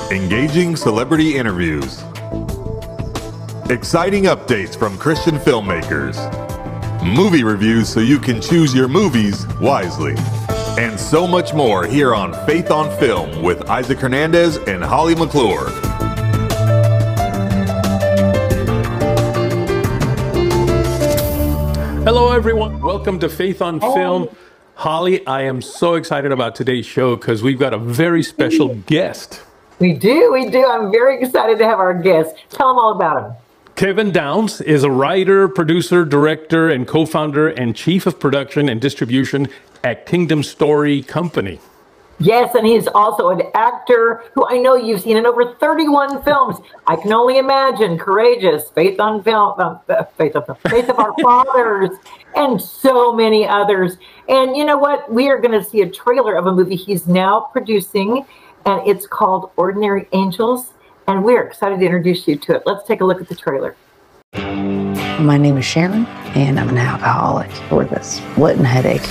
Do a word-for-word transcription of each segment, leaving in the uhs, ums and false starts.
Engaging celebrity interviews. Exciting updates from Christian filmmakers. Movie reviews so you can choose your movies wisely. And so much more here on Faith on Film with Isaac Hernandez and Holly McClure. Hello everyone, welcome to Faith on Film. Holly, I am so excited about today's show because we've got a very special guest. We do, we do. I'm very excited to have our guest. Tell them all about him. Kevin Downs is a writer, producer, director, and co-founder and chief of production and distribution at Kingdom Story Company. Yes, and he's also an actor who I know you've seen in over thirty-one films. I can only imagine. Courageous, Faith on Film, uh, Faith of Faith of Our Fathers, and so many others. And you know what? We are going to see a trailer of a movie he's now producing, and it's called Ordinary Angels. And we're excited to introduce you to it. Let's take a look at the trailer. My name is Sharon, and I'm an alcoholic with a splitting headache.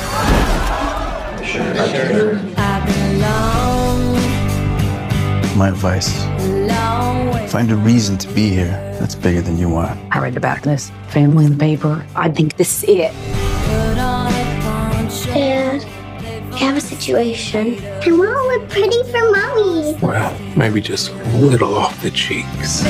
My advice, find a reason to be here that's bigger than you are. I read about this family in the paper. I think this is it. Dad, we have a situation. I want to look pretty for Mommy. Well, maybe just a little off the cheeks.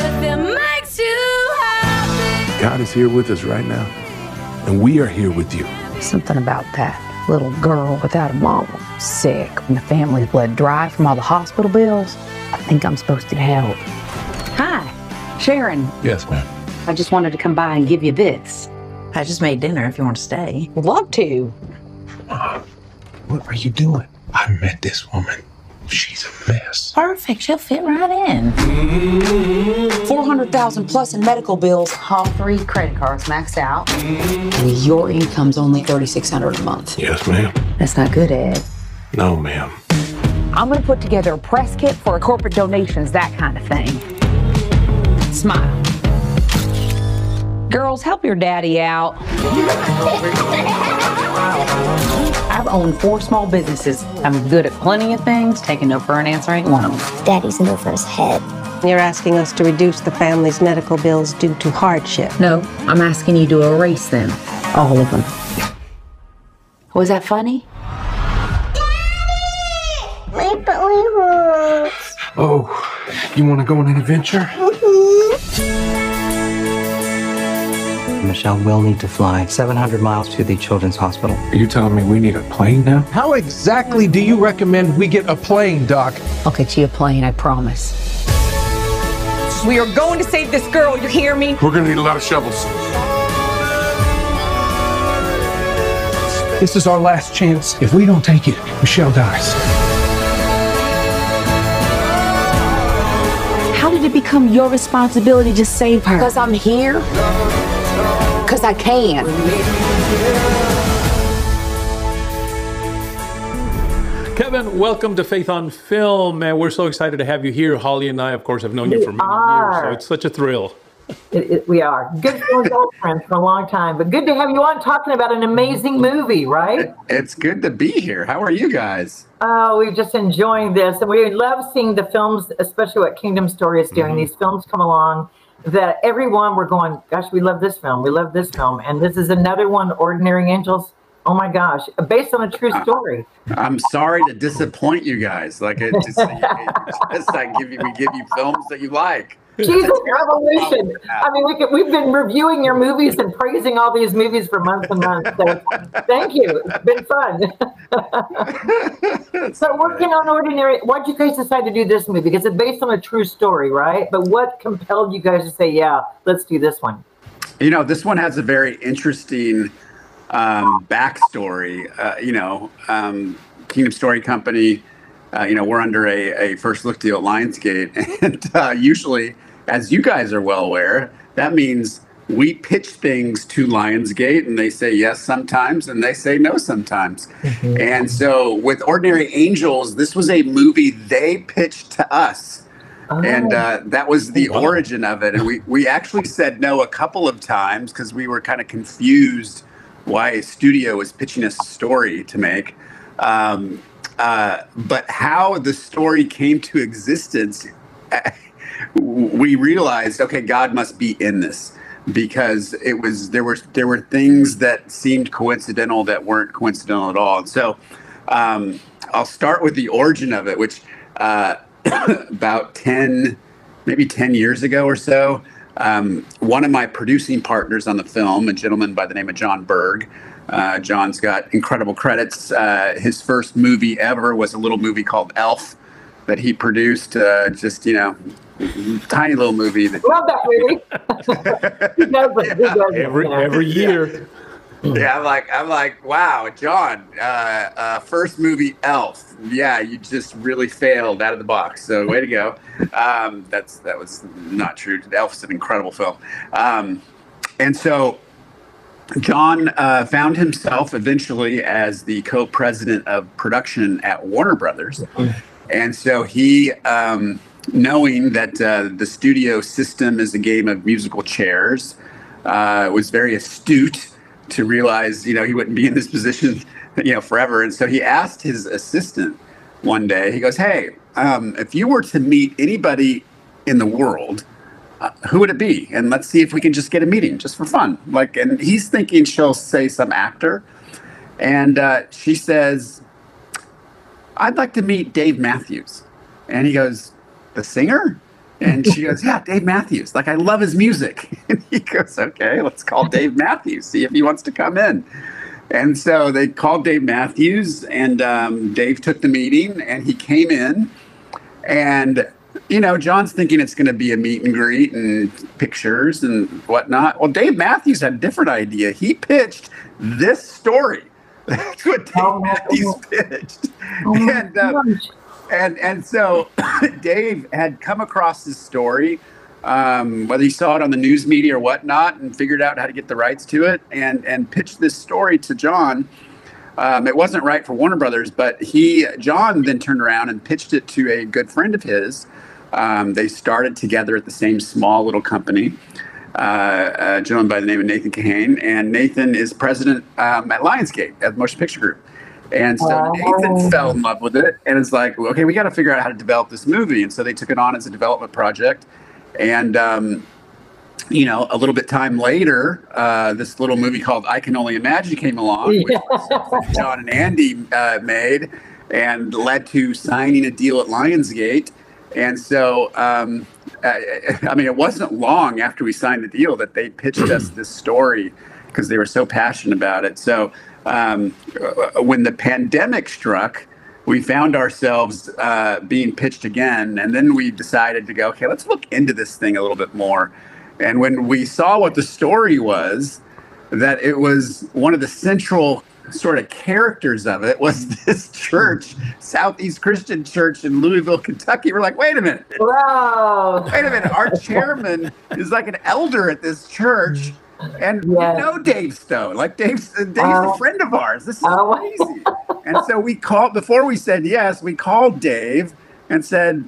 God is here with us right now, and we are here with you. Something about that little girl without a mom, sick, and the family's bled dry from all the hospital bills. I think I'm supposed to help. Hi, Sharon. Yes, ma'am. I just wanted to come by and give you this. I just made dinner if you want to stay. Would love to. Mom, what are you doing? I met this woman. She's a mess. Perfect. She'll fit right in. four hundred thousand dollars plus in medical bills. All three credit cards maxed out. And your income's only thirty-six hundred dollars a month. Yes, ma'am. That's not good, Ed. No, ma'am. I'm gonna put together a press kit for corporate donations, that kind of thing. Smile. Girls, help your daddy out. I've owned four small businesses. I'm good at plenty of things. Taking no for an answer ain't one of them. Daddy's in over his head. You're asking us to reduce the family's medical bills due to hardship. No, I'm asking you to erase them. All of them. Was that funny? Daddy! My belly hurts. Oh, you want to go on an adventure? Mm-hmm. Michelle will need to fly seven hundred miles to the Children's Hospital. Are you telling me we need a plane now? How exactly do you recommend we get a plane, Doc? I'll get you a plane, I promise. We are going to save this girl, you hear me? We're going to need a lot of shovels. This is our last chance. If we don't take it, Michelle dies. How did it become your responsibility to save her? Because I'm here? Because I can. Kevin, welcome to Faith on Film, and we're so excited to have you here. Holly and I, of course, have known you We for many are. years, so it's such a thrill. It, it, we are. Good friends, old friends for a long time, but good to have you on talking about an amazing movie, right? It's good to be here. How are you guys? Oh, we're just enjoying this, and we love seeing the films, especially what Kingdom Story is doing. Mm-hmm. These films come along that everyone, we're going, gosh, we love this film. We love this film. And this is another one, Ordinary Angels. Oh my gosh, based on a true story. I'm sorry to disappoint you guys. Like it just, it just I give you, we give you films that you like. Jesus Revolution. I mean, we could, we've been reviewing your movies and praising all these movies for months and months. So thank you. It's been fun. So working on Ordinary, why'd you guys decide to do this movie? Because it's based on a true story, right? But what compelled you guys to say, yeah, let's do this one? You know, this one has a very interesting um, backstory. Uh, you know, um, Kingdom Story Company, uh, you know, we're under a, a first look deal at Lionsgate. And uh, usually, as you guys are well aware, that means we pitch things to Lionsgate and they say yes sometimes and they say no sometimes. Mm-hmm. And so with Ordinary Angels, this was a movie they pitched to us. Oh. And uh, that was the wow. origin of it. And we, we actually said no a couple of times because we were kind of confused why a studio was pitching us a story to make. Um, uh, but how the story came to existence we realized, okay, God must be in this, because it was there were there were things that seemed coincidental that weren't coincidental at all. And so um, I'll start with the origin of it, which uh, about ten, maybe ten years ago or so, um, one of my producing partners on the film, a gentleman by the name of John Berg. Uh, John's got incredible credits. Uh, his first movie ever was a little movie called Elf that he produced. Uh, just, you know, tiny little movie. That, love that movie. He does it. He does it, Every you know. every year. Yeah, I'm like, I'm like, wow, John, uh, uh, first movie Elf. Yeah, you just really failed out of the box. So way to go. Um, that's that was not true. Elf's an incredible film. Um, and so John uh, found himself eventually as the co-president of production at Warner Brothers. And so he, um, knowing that uh, the studio system is a game of musical chairs, uh, was very astute to realize, you know, he wouldn't be in this position, you know, forever. And so he asked his assistant one day, he goes, hey, um, if you were to meet anybody in the world, Uh, who would it be? And let's see if we can just get a meeting just for fun. Like, and he's thinking she'll say some actor. And uh, she says, I'd like to meet Dave Matthews. And he goes, the singer? And she goes, yeah, Dave Matthews. Like, I love his music. And he goes, okay, let's call Dave Matthews, see if he wants to come in. And so they called Dave Matthews, and um, Dave took the meeting, and he came in. And you know, John's thinking it's going to be a meet and greet and pictures and whatnot. Well, Dave Matthews had a different idea. He pitched this story. That's what Dave oh, Matthews pitched. Oh, and, uh, and and so Dave had come across this story, um, whether he saw it on the news media or whatnot, and figured out how to get the rights to it, and, and pitched this story to John. Um, it wasn't right for Warner Brothers, but he, John then turned around and pitched it to a good friend of his. Um, they started together at the same small little company, uh, a gentleman by the name of Nathan Kahane. And Nathan is president um, at Lionsgate at the Motion Picture Group. And so uh, Nathan fell in love with it and is like, well, okay, we got to figure out how to develop this movie. And so they took it on as a development project. And, um, you know, a little bit time later, uh, this little movie called I Can Only Imagine came along, which was John and Andy uh, made, and led to signing a deal at Lionsgate. And so, um, I, I mean, it wasn't long after we signed the deal that they pitched us this story because they were so passionate about it. So um, when the pandemic struck, we found ourselves uh, being pitched again. And then we decided to go, okay, let's look into this thing a little bit more. And when we saw what the story was, that it was one of the central sort of characters of it was this church, Southeast Christian Church in Louisville, Kentucky. We're like, wait a minute. Wow. Wait a minute. Our chairman is like an elder at this church. And yes. we know Dave Stone. Like Dave's, Dave's uh, a friend of ours. This is uh, crazy. And so we called, before we said yes, we called Dave and said,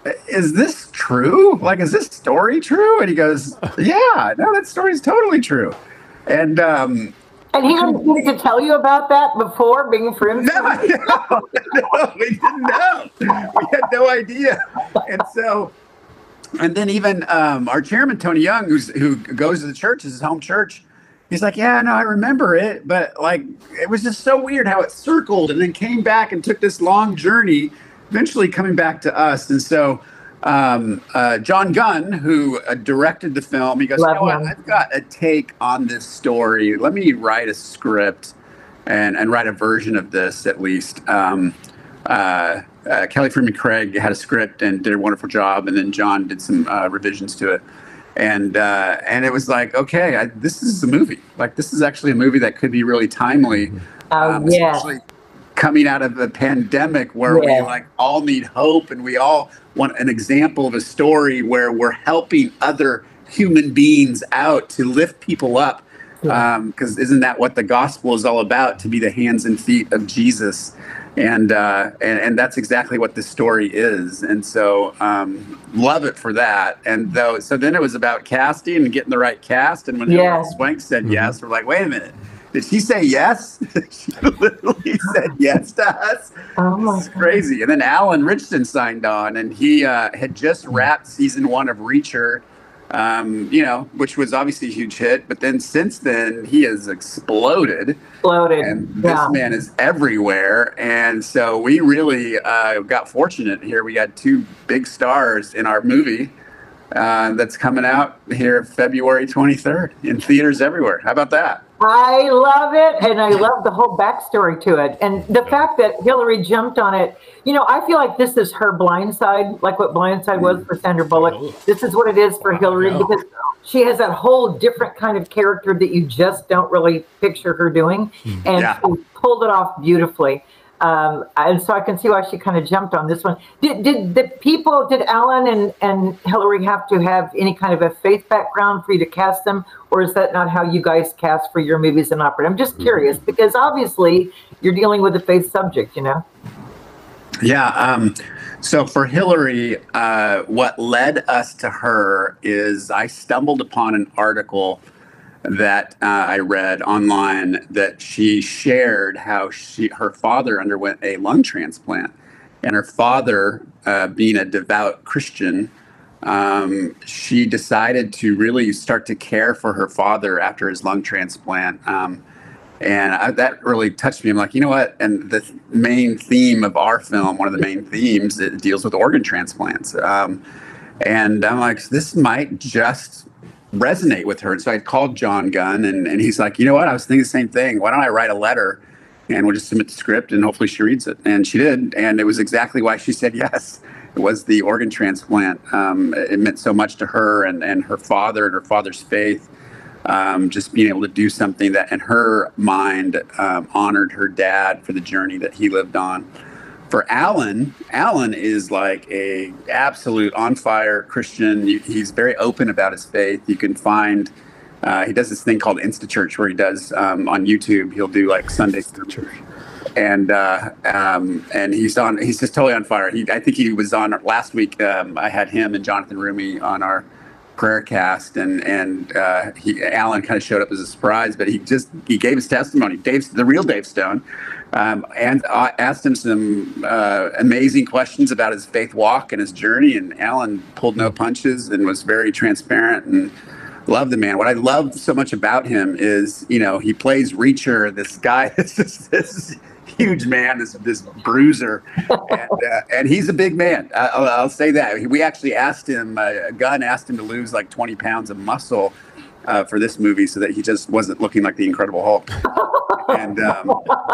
is this true? Like, is this story true? And he goes, yeah, no, that story is totally true. And, um, And he didn't to tell you about that before being friends? No, no, no, we didn't know. We had no idea. And so, and then even um, our chairman, Tony Young, who's, who goes to the church, is his home church, he's like, yeah, no, I remember it. But like, it was just so weird how it circled and then came back and took this long journey, eventually coming back to us. And so um, uh, John Gunn, who uh, directed the film, he goes, Love you know what, I've got a take on this story. Let me write a script and, and write a version of this at least. Um, uh, uh, Kelly Freeman Craig had a script and did a wonderful job. And then John did some uh, revisions to it. And uh, and it was like, okay, I, this is a movie. Like, this is actually a movie that could be really timely. Oh, um, yeah. Especially coming out of the pandemic where yeah. we like all need hope and we all want an example of a story where we're helping other human beings out to lift people up. Yeah. Um, 'cause isn't that what the gospel is all about? To be the hands and feet of Jesus. And, uh, and, and that's exactly what this story is. And so, um, love it for that. And though, so then it was about casting and getting the right cast. And when yeah. Swank said yes, we're like, wait a minute. did she say yes? She literally said yes to us. Oh my It's crazy. And then Alan Ritchson signed on, and he uh, had just wrapped season one of Reacher, um, you know, which was obviously a huge hit. But then since then, he has exploded. Exploded. And this Yeah. man is everywhere. And so we really uh, got fortunate here. We had two big stars in our movie uh, that's coming out here February twenty-third in theaters everywhere. How about that? I love it, and I love the whole backstory to it, and the fact that Hilary jumped on it. You know, I feel like this is her blind side, like what Blind Side was for Sandra Bullock. This is what it is for Hilary, because she has that whole different kind of character that you just don't really picture her doing, and Yeah. she pulled it off beautifully. Um, and so I can see why she kind of jumped on this one. Did did the people, did Alan and, and Hilary have to have any kind of a faith background for you to cast them, or is that not how you guys cast for your movies and opera? I'm just curious, because obviously you're dealing with a faith subject, you know? Yeah. Um, so for Hilary, uh, what led us to her is I stumbled upon an article that uh, I read online that she shared how she her father underwent a lung transplant, and her father, uh, being a devout Christian, um, she decided to really start to care for her father after his lung transplant. Um, and I, that really touched me. I'm like, you know what? And the main theme of our film, one of the main themes, it deals with organ transplants. Um, and I'm like, this might just resonate with her. And so I called John Gunn, and, and he's like, you know what? I was thinking the same thing. Why don't I write a letter and we'll just submit the script and hopefully she reads it. And she did. And it was exactly why she said yes. It was the organ transplant. Um, it meant so much to her and, and her father and her father's faith. Um, just being able to do something that in her mind um, honored her dad for the journey that he lived on. For Alan, Alan is like a absolute on fire Christian. He's very open about his faith. You can find, uh, he does this thing called Insta Church where he does um, on YouTube. He'll do like Sunday church, and uh, um, and he's on. He's just totally on fire. He, I think he was on last week. Um, I had him and Jonathan Rumi on our prayer cast, and and uh, he, Alan kind of showed up as a surprise, but he just he gave his testimony. Dave's the real Dave Stone. Um, and I asked him some uh, amazing questions about his faith walk and his journey. And Alan pulled no punches and was very transparent, and loved the man. What I love so much about him is, you know, he plays Reacher, this guy, this, this huge man, this this bruiser, and, uh, and he's a big man. I, I'll, I'll say that. We actually asked him, uh, Gunn asked him to lose like twenty pounds of muscle uh, for this movie so that he just wasn't looking like the Incredible Hulk. And um,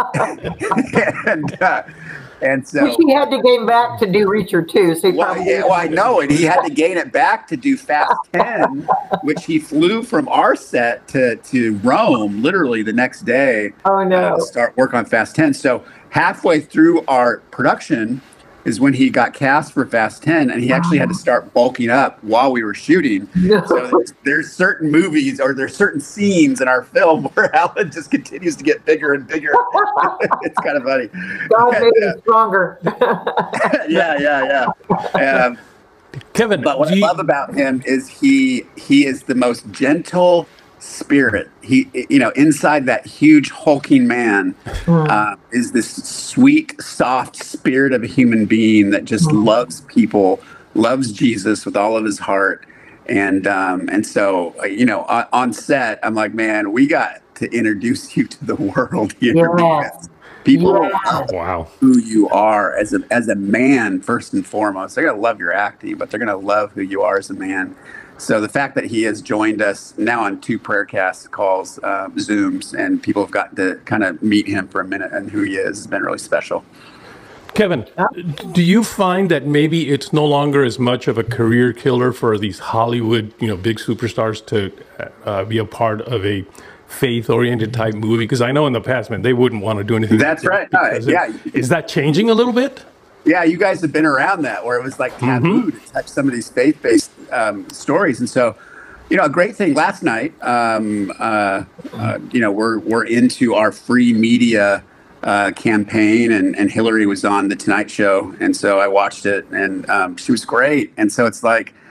and uh, and so Which he had to gain back to do Reacher too. So he well, probably yeah, well, I know it. He had to gain it back to do Fast ten, which he flew from our set to to Rome literally the next day. Oh no! Uh, to start work on Fast ten. So halfway through our production is when he got cast for Fast ten, and he actually had to start bulking up while we were shooting. No. So there's, there's certain movies or there's certain scenes in our film where Alan just continues to get bigger and bigger. It's kind of funny. God made him stronger. yeah, yeah, yeah. Um, Kevin, but what I you... love about him is he he is the most gentle spirit. He, you know, inside that huge hulking man Mm. uh, is this sweet, soft spirit of a human being that just Mm. loves people, loves Jesus with all of his heart. And um, and so, uh, you know, on, on set, I'm like, man, we got to introduce you to the world here. Yeah. Because people Yeah. love Wow. who you are as a as a man first and foremost. They're gonna love your acting, but they're gonna love who you are as a man. So the fact that he has joined us now on two Prayercast calls, uh, Zooms, and people have gotten to kind of meet him for a minute and who he is has been really special. Kevin, do you find that maybe it's no longer as much of a career killer for these Hollywood, you know, big superstars to uh, be a part of a faith-oriented type movie? Because I know in the past, man, they wouldn't want to do anything. That's like right. It, Uh, yeah. Is that changing a little bit? Yeah, you guys have been around that where it was like taboo mm-hmm. to touch some of these faith-based um, stories, and so, you know, a great thing last night. Um, uh, uh, you know, we're we're into our free media uh, campaign, and and Hilary was on the Tonight Show, and so I watched it, and um, she was great, and so it's like,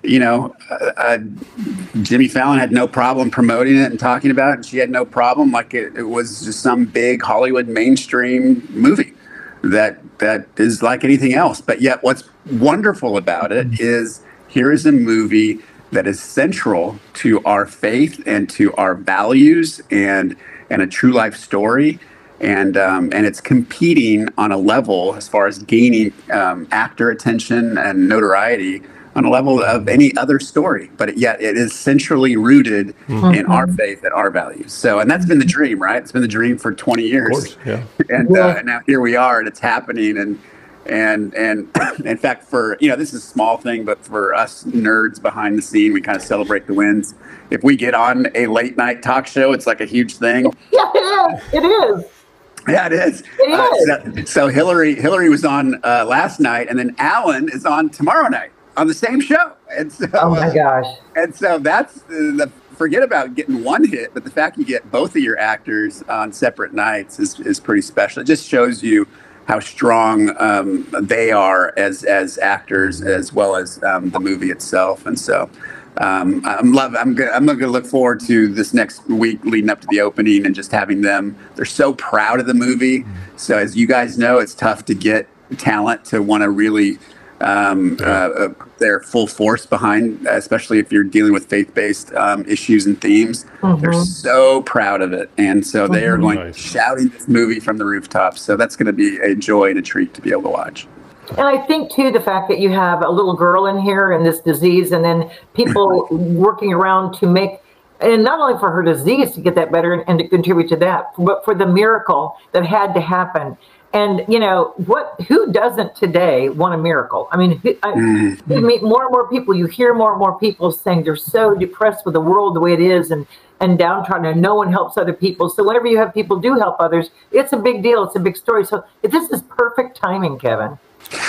you know, uh, uh, Jimmy Fallon had no problem promoting it and talking about it, and she had no problem. Like it, it was just some big Hollywood mainstream movie that that is like anything else. But yet, what's wonderful about it is here is a movie that is central to our faith and to our values and and a true life story. And um, and it's competing on a level as far as gaining um, actor attention and notoriety on a level of any other story, but yet it is centrally rooted mm-hmm. in our faith and our values. So, and that's been the dream, right? It's been the dream for twenty years. Of course, yeah. And uh, now here we are, and it's happening. And and and in fact, for you know, this is a small thing, but for us nerds behind the scene, we kind of celebrate the wins. If we get on a late night talk show, it's like a huge thing. Yeah, it is. Yeah, it is. It is. Uh, so, so Hilary, Hilary was on uh, last night, and then Alan is on tomorrow night on the same show. And so, oh my gosh! Uh, and so that's the, the forget about getting one hit, but the fact you get both of your actors on separate nights is is pretty special. It just shows you how strong um, they are as as actors, as well as um, the movie itself. And so. Um, I'm love. I'm good. I'm going to look forward to this next week leading up to the opening and just having them. They're so proud of the movie. So as you guys know, it's tough to get talent to want to really um, uh, put their full force behind, especially if you're dealing with faith-based um, issues and themes. Mm-hmm. They're so proud of it, and so they are going nice. shouting this movie from the rooftops. So that's going to be a joy and a treat to be able to watch. And I think, too, the fact that you have a little girl in here and this disease, and then people working around to make, and not only for her disease to get that better and, and to contribute to that, but for the miracle that had to happen. And, you know, what? Who doesn't today want a miracle? I mean, I, mm-hmm. you meet more and more people. You hear more and more people saying they're so depressed with the world the way it is and, and downtrodden, and no one helps other people. So whenever you have people do help others, it's a big deal. It's a big story. So this is perfect timing, Kevin.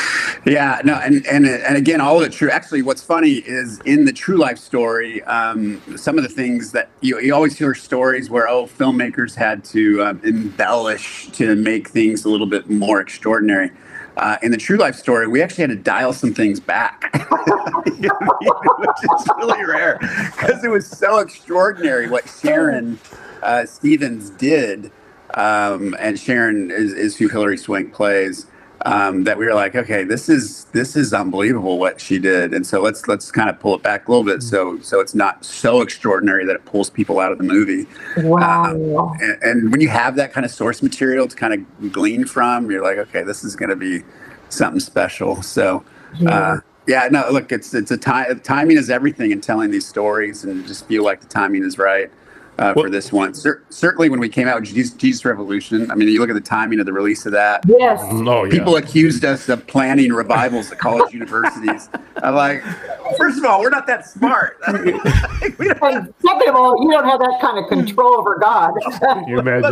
Yeah, no, and, and and again, all of it true. Actually, what's funny is in the true life story, um, some of the things that you, you always hear stories where, oh, filmmakers had to um, embellish to make things a little bit more extraordinary. Uh, in the true life story, we actually had to dial some things back, which is really rare because it was so extraordinary what Sharon uh, Stevens did. Um, and Sharon is, is who Hilary Swank plays. Um, that we were like, okay, this is this is unbelievable what she did, and so let's let's kind of pull it back a little bit, so so it's not so extraordinary that it pulls people out of the movie. Wow! Um, and, and when you have that kind of source material to kind of glean from, you're like, okay, this is going to be something special. So, yeah. Uh, yeah, no, look, it's it's a time. Timing is everything in telling these stories, and just feel like the timing is right. Uh, for this one. Cer- certainly when we came out with Jesus, Jesus Revolution, I mean, you look at the timing of the release of that. Yes. Oh, yeah. People accused us of planning revivals at college universities. I'm like, first of all, we're not that smart. we don't and second of all, you don't have that kind of control over God. Can you imagine?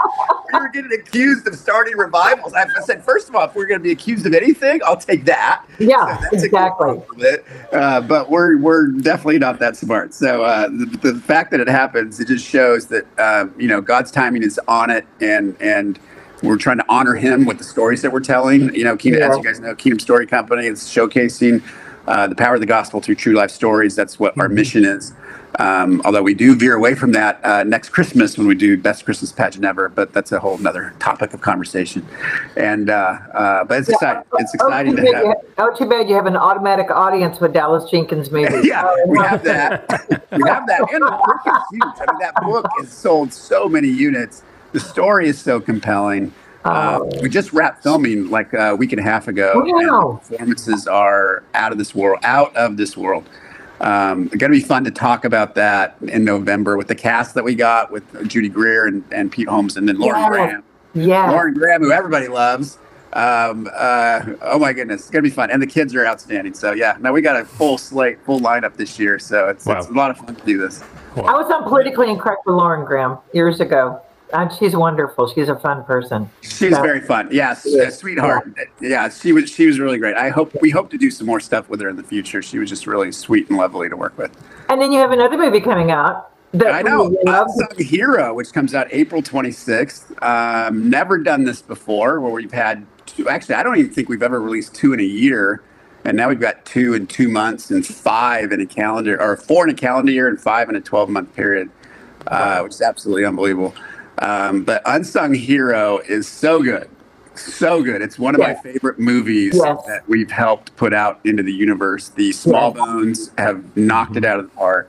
We were getting accused of starting revivals. I said, first of all, if we're going to be accused of anything, I'll take that. Yeah, so that's exactly. Uh, but we're we're definitely not that smart. So uh, the, the fact that it happens, it just shows that uh, you know, God's timing is on it, and and we're trying to honor Him with the stories that we're telling. You know, Kingdom, yeah. as you guys know, Kingdom Story Company is showcasing uh, the power of the gospel through true life stories. That's what our mission is. Um, although we do veer away from that uh, next Christmas when we do Best Christmas Pageant Ever, but that's a whole other topic of conversation. And uh, uh, but it's yeah, exciting. It's exciting oh, to have. Oh, too bad you have an automatic audience with Dallas Jenkins movies. Yeah, we have that. We have that, and the book is huge. I mean, that book has sold so many units. The story is so compelling. Uh, we just wrapped filming like a week and a half ago, wow. and the performances are out of this world. Out of this world. Um, it's going to be fun to talk about that in November with the cast that we got with Judy Greer and, and Pete Holmes, and then Lauren yeah. Graham. Yeah. Lauren Graham, who everybody loves. Um, uh, oh my goodness, it's going to be fun. And the kids are outstanding. So yeah, no, we got a full slate, full lineup this year. So it's, wow. it's a lot of fun to do this. Wow. I was on Politically Incorrect with Lauren Graham years ago. And she's wonderful. She's a fun person. She's so, very fun. Yes, yeah, sweetheart. Yeah. yeah, she was. She was really great. I hope we hope to do some more stuff with her in the future. She was just really sweet and lovely to work with. And then you have another movie coming out. That I know, Unsung Hero, which comes out April twenty-sixth. Um, never done this before, where we've had two. Actually, I don't even think we've ever released two in a year. And now we've got two in two months and five in a calendar, or four in a calendar year and five in a twelve month period, uh, which is absolutely unbelievable. Um, but Unsung Hero is so good. So good. It's one of yes. my favorite movies yes. that we've helped put out into the universe. The Small yes. Bones have knocked it out of the park.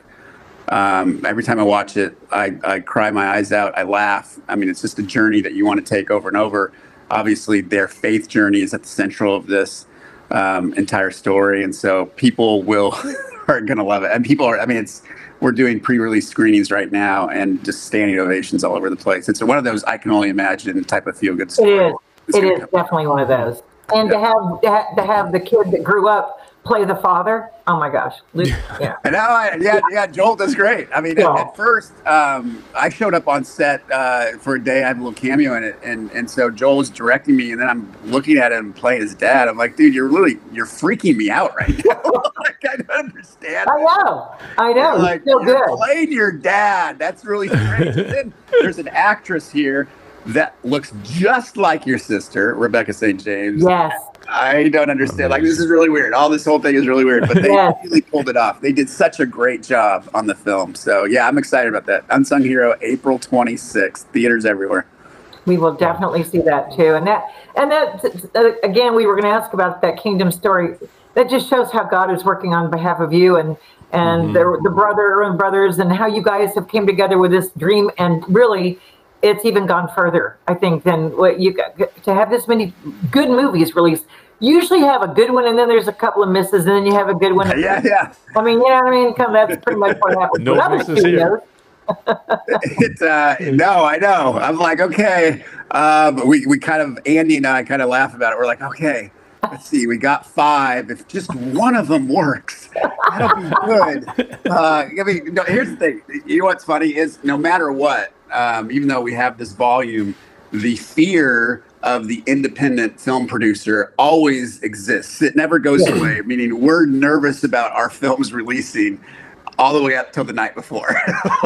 Um, every time I watch it, I, I cry my eyes out. I laugh. I mean, it's just a journey that you want to take over and over. Obviously, their faith journey is at the central of this um, entire story. And so people will are going to love it. And people are, I mean, it's, we're doing pre-release screenings right now and just standing ovations all over the place. It's one of those I can only imagine type of feel-good story. It is. It is definitely one of those. And yeah. to have to have, to have the kid that grew up play the father, oh my gosh. Yeah. And now I, yeah, yeah, Joel does great. I mean, yeah. at, at first, um, I showed up on set uh, for a day. I had a little cameo in it. And, and so Joel was directing me, and then I'm looking at him playing his dad. I'm like, dude, you're literally, you're freaking me out right now. Like, I don't understand. I know. I know. You're like, still you're good. playing your dad. That's really strange. And then there's an actress here that looks just like your sister, Rebecca Saint James. Yes. I don't understand. Like, this is really weird. All this whole thing is really weird, but they yes. really pulled it off. They did such a great job on the film. So, yeah, I'm excited about that. Unsung Hero, April twenty-sixth, theaters everywhere. We will definitely see that, too. And that, and that uh, again, we were going to ask about that kingdom story. That just shows how God is working on behalf of you and, and mm-hmm. the, the brother and brothers, and how you guys have came together with this dream. And really, it's even gone further, I think, than what you got to have this many good movies released. Usually you have a good one, and then there's a couple of misses, and then you have a good one. Yeah, yeah. I mean, you know what I mean? Come, that's pretty much what happens. No misses here. It's uh, no, I know. I'm like, okay. Uh, but we, we kind of, Andy and I kind of laugh about it. We're like, okay, let's see. We got five. If just one of them works, that'll be good. Uh, I mean, no, here's the thing. You know what's funny is no matter what, um, even though we have this volume, the fear of the independent film producer always exists. It never goes away, meaning we're nervous about our films releasing all the way up till the night before.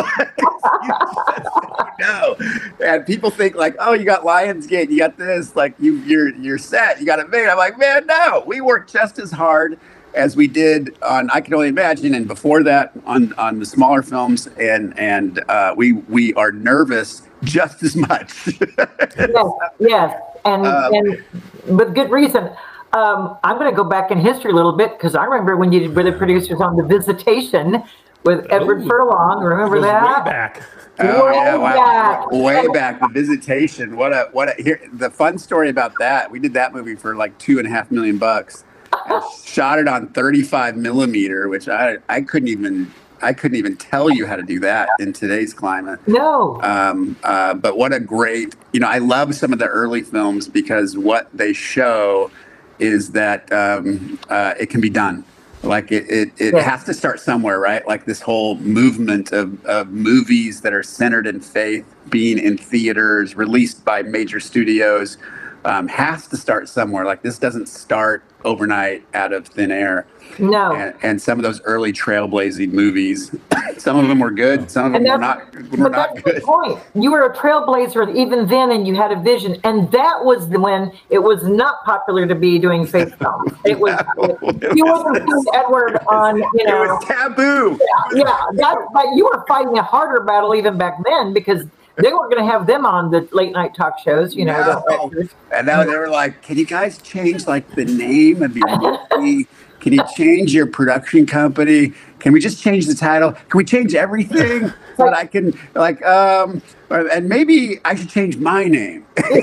No. And people think like, oh, you got Lionsgate, you got this, like you, you're, you're set, you got it made. I'm like, man, no, we work just as hard as we did on I Can Only Imagine, and before that on, on the smaller films, and and uh, we we are nervous just as much. Yes, yes, and um, and with good reason. Um, I'm going to go back in history a little bit, because I remember when you were the producers on The Visitation with Edward Ooh, Furlong. Remember that? Way back. Oh, way yeah, wow. back. Way back. The Visitation. What a what a here. The fun story about that. We did that movie for like two and a half million bucks. I shot it on thirty-five millimeter, which I I couldn't even I couldn't even tell you how to do that in today's climate. No. Um. Uh. But what a great. You know, I love some of the early films because what they show is that um, uh, it can be done. Like it, it, it yeah. has to start somewhere, right? Like this whole movement of, of movies that are centered in faith, being in theaters, released by major studios, um, has to start somewhere. Like this doesn't start overnight out of thin air. No. And, and some of those early trailblazing movies, some of them were good, some of them were not, were not good. The point. You were a trailblazer even then, and you had a vision. And that was the, when it was not popular to be doing faith films. It was, no, it, you wasn't seeing Edward on, you know. It was taboo. Yeah, yeah that, but you were fighting a harder battle even back then, because they weren't going to have them on the late night talk shows, you know. No. And now they were like, can you guys change like the name of your movie? Can you change your production company? Can we just change the title? Can we change everything so that I can like um and maybe I should change my name. Like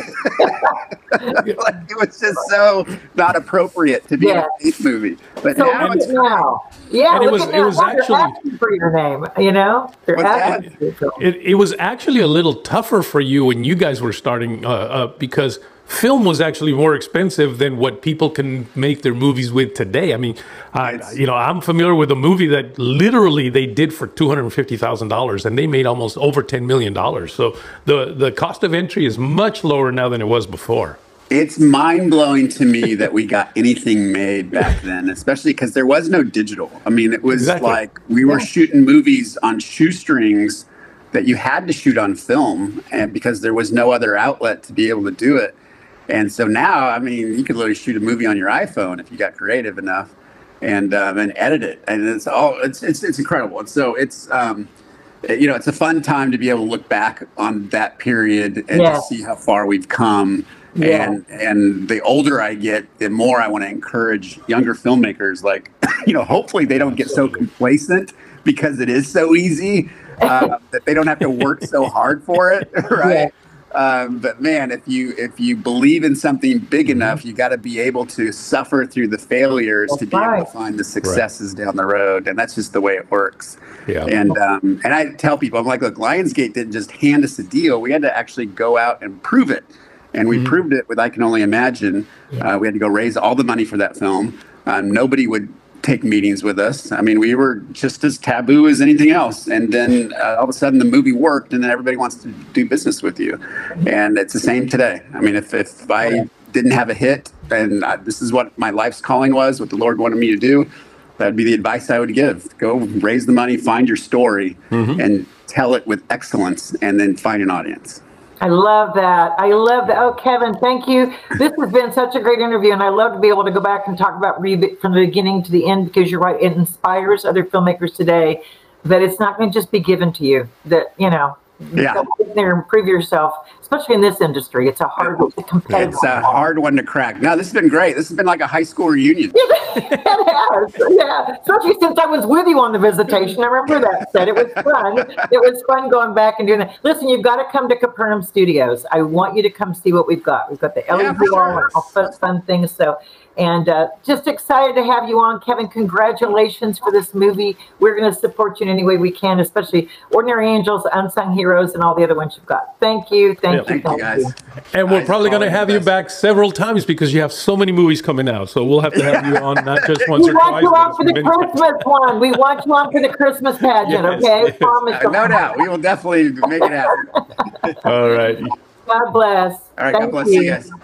it was just so not appropriate to be yeah. a faith movie. But so now it's now. Yeah, and it was it was actually for your name, you know? It, it was actually a little tougher for you when you guys were starting uh, uh, because film was actually more expensive than what people can make their movies with today. I mean, I, you know, I'm familiar with a movie that literally they did for two hundred fifty thousand dollars, and they made almost over ten million dollars. So the, the cost of entry is much lower now than it was before. It's mind-blowing to me that we got anything made back then, especially because there was no digital. I mean, it was exactly. like we were yeah. shooting movies on shoestrings that you had to shoot on film, and because there was no other outlet to be able to do it. And so now, I mean, you could literally shoot a movie on your iPhone if you got creative enough, and um, and edit it, and it's all it's it's it's incredible. And so it's um, you know, it's a fun time to be able to look back on that period and Yeah. to see how far we've come. Yeah. And and the older I get, the more I want to encourage younger filmmakers. Like, you know, hopefully they don't get so complacent because it is so easy uh, that they don't have to work so hard for it, right? Um, but man, if you if you believe in something big enough, you got to be able to suffer through the failures That's to be right. able to find the successes down the road, and that's just the way it works. Yeah. And um, and I tell people, I'm like, look, Lionsgate didn't just hand us a deal; we had to actually go out and prove it. And we mm-hmm. proved it with I Can Only Imagine. Uh, we had to go raise all the money for that film. Uh, nobody would take meetings with us. I mean, we were just as taboo as anything else. And then uh, all of a sudden the movie worked, and then everybody wants to do business with you. And it's the same today. I mean, if, if I didn't have a hit, and uh, this is what my life's calling was, what the Lord wanted me to do, that'd be the advice I would give. Go raise the money, find your story, mm-hmm. and tell it with excellence, and then find an audience. I love that. I love that. Oh, Kevin, thank you. This has been such a great interview, and I love to be able to go back and talk about Read from the beginning to the end, because you're right. It inspires other filmmakers today that it's not going to just be given to you. That, you know, yeah. you sit there and prove yourself, especially in this industry. It's a hard, it's a competitive It's a hard one to crack. No, this has been great. This has been like a high school reunion. It has, yeah. Especially since I was with you on the visitation. I remember that set. It was fun. It was fun going back and doing that. Listen, you've got to come to Capernaum Studios. I want you to come see what we've got. We've got the L E D Yeah, wall and all fun, fun things. So, and uh, just excited to have you on, Kevin. Congratulations for this movie. We're going to support you in any way we can, especially Ordinary Angels, Unsung Heroes, and all the other ones you've got. Thank you. Thank Yeah. you. Thank you, guys. And we're Guys, probably going to all have the you best. back several times because you have so many movies coming out. So we'll have to have you on not just once We or want twice. you but on it's for the been- Christmas one. We want you on for the Christmas pageant, Yes, okay? yes. Promise. Uh, no doubt. We will definitely make it happen. All right. God bless. All right. Thank God bless you guys.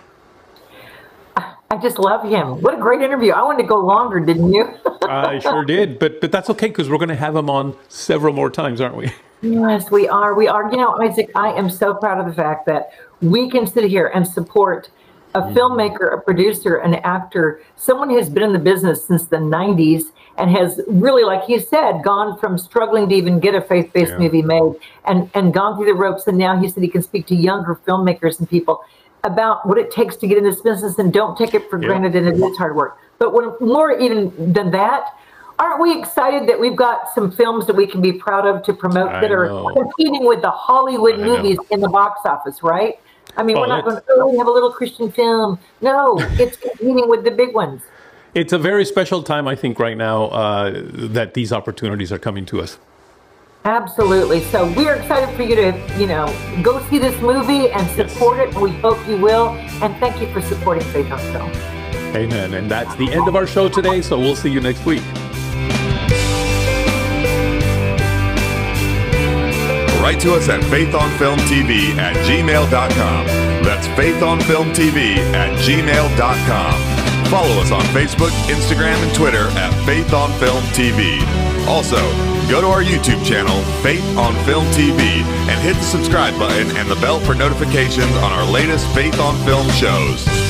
I just love him. What a great interview. I wanted to go longer, didn't you? I sure did. But but that's okay because we're going to have him on several more times, aren't we? Yes, we are. We are. You know, Isaac, I am so proud of the fact that we can sit here and support a mm-hmm. filmmaker, a producer, an actor, someone who's been in the business since the nineties and has really, like he said, gone from struggling to even get a faith-based yeah. movie made and, and gone through the ropes. And now he said he can speak to younger filmmakers and people about what it takes to get in this business, and don't take it for yeah. granted, and it is hard work. But when, more even than that, aren't we excited that we've got some films that we can be proud of to promote I that are know. competing with the Hollywood I movies know. in the box office, right? I mean, Oh, we're not that's- going, oh, we have a little Christian film. No, it's competing with the big ones. It's a very special time, I think, right now uh, that these opportunities are coming to us. Absolutely. So we're excited for you to, you know, go see this movie and support yes. it. And we hope you will. And thank you for supporting Faith on Film. Amen. And that's the end of our show today. So we'll see you next week. Write to us at faith on film t v at gmail dot com. That's faith on film t v at gmail dot com. Follow us on Facebook, Instagram, and Twitter at Faith on Film T V. Also, go to our YouTube channel, Faith on Film T V, and hit the subscribe button and the bell for notifications on our latest Faith on Film shows.